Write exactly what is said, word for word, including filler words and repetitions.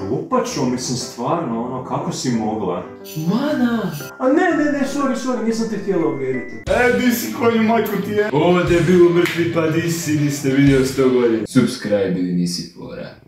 Glupačo, mislim stvarno, ono, kako si mogla? Mana! A ne, ne, ne, sorry, sorry, nisam te htjela uvjeriti. E, di si konju majku ti je? Ovo debil mrtvi pa di si, niste vidio sto godina. Subscribe ili nisi fora.